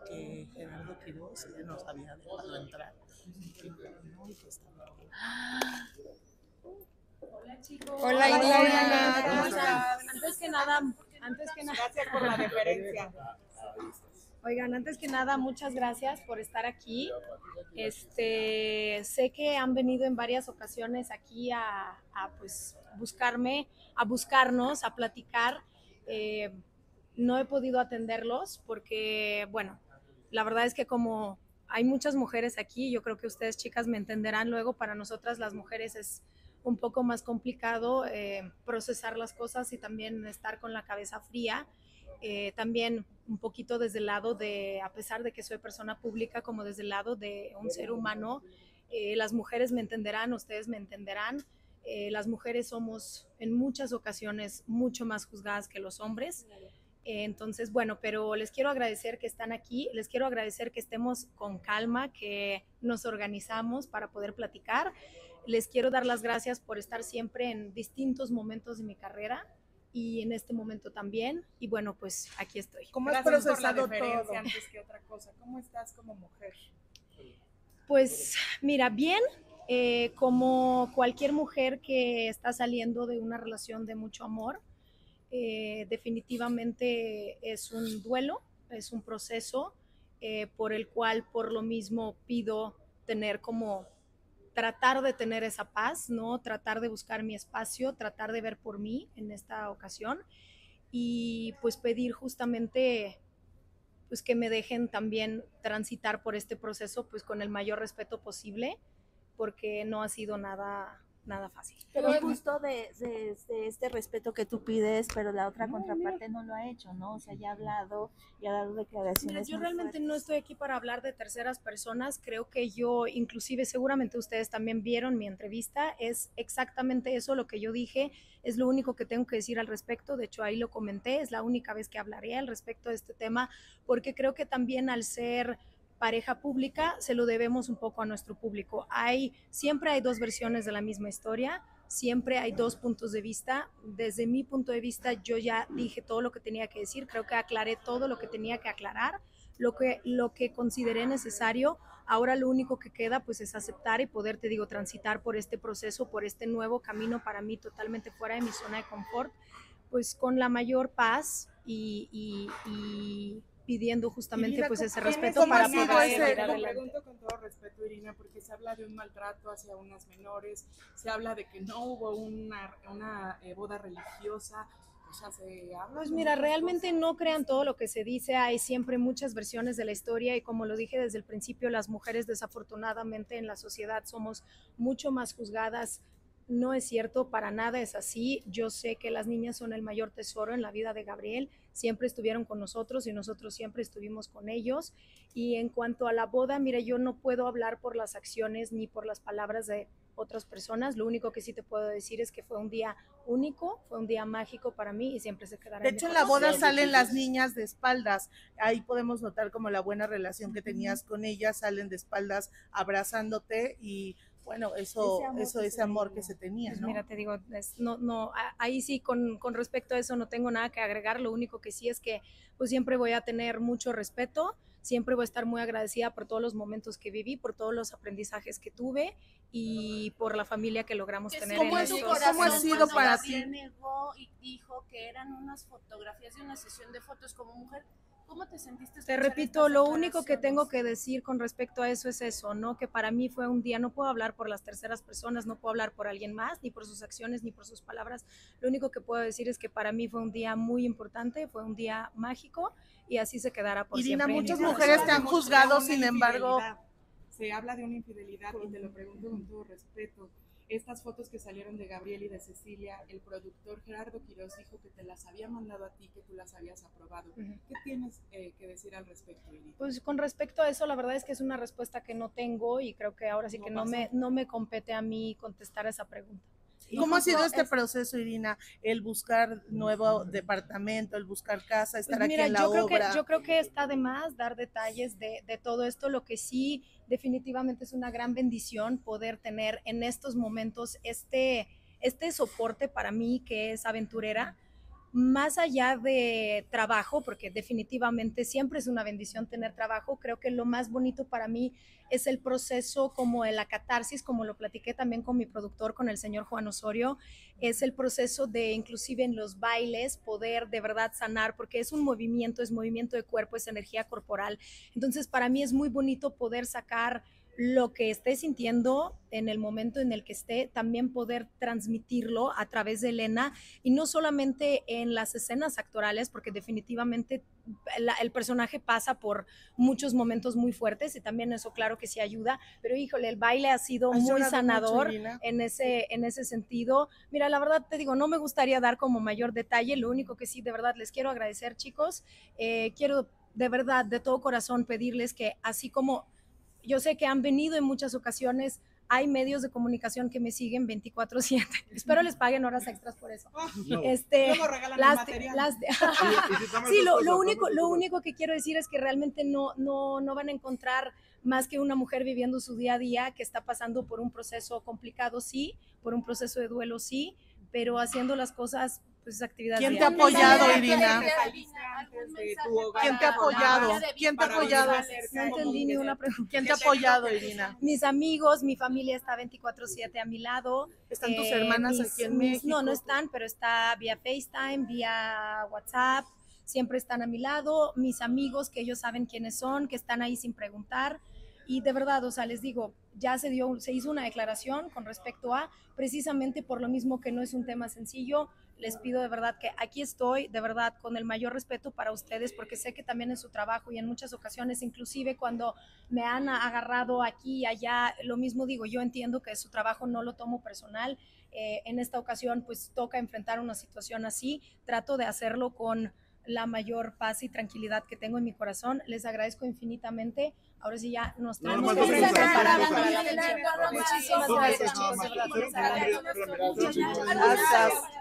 que Gerardo Quiroz ya nos había dejado entrar. ¿No? Y que estaba... Hola chicos. Hola Irina, ¿Cómo ¿cómo están? estás? Gracias por la deferencia. Oigan, antes que nada, muchas gracias por estar aquí. Sé que han venido en varias ocasiones aquí a pues buscarme, a buscarnos, a platicar. Eh, no he podido atenderlos porque, bueno, la verdad es que como hay muchas mujeres aquí, yo creo que ustedes chicas me entenderán luego, para nosotras las mujeres es un poco más complicado procesar las cosas y también estar con la cabeza fría. También un poquito desde el lado de, a pesar de que soy persona pública, como desde el lado de un ser humano, las mujeres me entenderán, ustedes me entenderán. Las mujeres somos en muchas ocasiones mucho más juzgadas que los hombres. Entonces, bueno, pero les quiero agradecer que están aquí, les quiero agradecer que estemos con calma, que nos organizamos para poder platicar. Les quiero dar las gracias por estar siempre en distintos momentos de mi carrera y en este momento también. Y bueno, pues aquí estoy. ¿Cómo has procesado todo? Antes que otra cosa, ¿cómo estás como mujer? Pues mira, bien, como cualquier mujer que está saliendo de una relación de mucho amor, definitivamente es un duelo, es un proceso por el cual por lo mismo pido tener como tratar de tener esa paz, ¿no? Tratar de buscar mi espacio, tratar de ver por mí en esta ocasión y pues pedir justamente pues que me dejen también transitar por este proceso pues con el mayor respeto posible, porque no ha sido nada fácil. Pero justo de este respeto que tú pides, pero la otra contraparte no lo ha hecho, ¿no? O sea, ya ha hablado y ha dado declaraciones. Mira, yo realmente no estoy aquí para hablar de terceras personas. Creo que yo, inclusive seguramente ustedes también vieron mi entrevista, es exactamente eso lo que yo dije, es lo único que tengo que decir al respecto. De hecho, ahí lo comenté, es la única vez que hablaré al respecto de este tema, porque creo que también al ser pareja pública se lo debemos un poco a nuestro público. Siempre hay dos versiones de la misma historia, siempre hay dos puntos de vista. Desde mi punto de vista, yo ya dije todo lo que tenía que decir, creo que aclaré todo lo que tenía que aclarar, lo que consideré necesario. Ahora lo único que queda pues es aceptar y poder, te digo, transitar por este proceso, por este nuevo camino para mí totalmente fuera de mi zona de confort, pues con la mayor paz y pidiendo justamente Irina, pues ese respeto para poder seguir adelante. Lo pregunto con todo respeto, Irina, porque se habla de un maltrato hacia unas menores, se habla de que no hubo una boda religiosa. O sea, se habla pues mira, realmente cosas. No crean todo lo que se dice, hay siempre muchas versiones de la historia y como lo dije desde el principio, las mujeres desafortunadamente en la sociedad somos mucho más juzgadas. No es cierto, para nada es así. Yo sé que las niñas son el mayor tesoro en la vida de Gabriel, siempre estuvieron con nosotros y nosotros siempre estuvimos con ellos. Y en cuanto a la boda, mira, yo no puedo hablar por las acciones ni por las palabras de otras personas. Lo único que sí te puedo decir es que fue un día único, fue un día mágico para mí y siempre se quedará. De hecho, en la boda salen las niñas de espaldas. Ahí podemos notar como la buena relación que tenías con ellas, salen de espaldas abrazándote y bueno, ese amor que se tenía, pues ¿no? Mira, te digo, ahí sí con respecto a eso no tengo nada que agregar. Lo único que sí es que pues siempre voy a tener mucho respeto, siempre voy a estar muy agradecida por todos los momentos que viví, por todos los aprendizajes que tuve y por la familia que logramos tener. ¿Cómo ha sido para ti? Negó y dijo que eran unas fotografías de una sesión de fotos como mujer. ¿Cómo te sentiste? Te repito, lo único que tengo que decir con respecto a eso es eso, ¿no? Que para mí fue un día, no puedo hablar por las terceras personas, no puedo hablar por alguien más, ni por sus acciones, ni por sus palabras. Lo único que puedo decir es que para mí fue un día muy importante, fue un día mágico y así se quedará por Irina, siempre. Muchas mujeres te han juzgado, sin embargo. Se habla de una infidelidad y te lo pregunto con todo respeto. Estas fotos que salieron de Gabriel y de Cecilia, el productor Gerardo Quiroz dijo que te las había mandado a ti, que tú las habías aprobado. ¿Qué tienes que decir al respecto, Irina? Pues con respecto a eso, la verdad es que es una respuesta que no tengo y creo que ahora sí que no me compete a mí contestar esa pregunta. ¿Cómo ha sido este proceso, Irina? El buscar nuevo departamento, el buscar casa, estar aquí en la obra. Yo creo que está de más dar detalles de todo esto. Lo que sí definitivamente es una gran bendición poder tener en estos momentos este soporte para mí que es aventurera. más allá de trabajo, porque definitivamente siempre es una bendición tener trabajo, creo que lo más bonito para mí es el proceso como de la catarsis, como lo platiqué también con mi productor, con el señor Juan Osorio, es el proceso de inclusive en los bailes poder de verdad sanar, porque es un movimiento, es movimiento de cuerpo, es energía corporal. Entonces para mí es muy bonito poder sacar lo que esté sintiendo en el momento en el que esté, también poder transmitirlo a través de Elena, y no solamente en las escenas actorales, porque definitivamente el personaje pasa por muchos momentos muy fuertes y también eso claro que sí ayuda, pero híjole, el baile ha sido muy sanador en ese sentido. Mira, la verdad te digo, no me gustaría dar como mayor detalle, lo único que sí de verdad les quiero agradecer, chicos, quiero de verdad de todo corazón pedirles que así como yo sé que han venido en muchas ocasiones, hay medios de comunicación que me siguen 24/7. Espero les paguen horas extras por eso. No. Sí, lo único que quiero decir es que realmente no van a encontrar más que una mujer viviendo su día a día que está pasando por un proceso complicado, sí, por un proceso de duelo, sí, pero haciendo las cosas, pues actividades. ¿Quién te ha apoyado, Irina? ¿Quién te ha apoyado? ¿Quién te ha apoyado? No entendí ni una pregunta. ¿Quién te ha apoyado, Irina? Mis amigos, mi familia está 24/7 a mi lado. ¿Están tus hermanas aquí en México? No están, pero está vía FaceTime, vía WhatsApp, siempre están a mi lado. Mis amigos, que ellos saben quiénes son, que están ahí sin preguntar. Y de verdad, o sea, les digo, ya se hizo una declaración con respecto a, precisamente por lo mismo que no es un tema sencillo, les pido de verdad que aquí estoy, de verdad, con el mayor respeto para ustedes, porque sé que también es su trabajo y en muchas ocasiones, inclusive cuando me han agarrado aquí y allá, lo mismo digo, yo entiendo que es su trabajo, no lo tomo personal. En esta ocasión, pues toca enfrentar una situación así, trato de hacerlo con la mayor paz y tranquilidad que tengo en mi corazón. Les agradezco infinitamente. Ahora sí ya nos tenemos que preparar para la función. Muchísimas gracias, chicos. De verdad, les agradezco. Gracias.